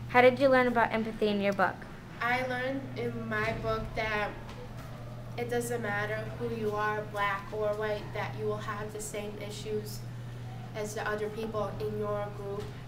How did you learn about empathy in your book? I learned in my book that it doesn't matter who you are, black or white, that you will have the same issues as the other people in your group,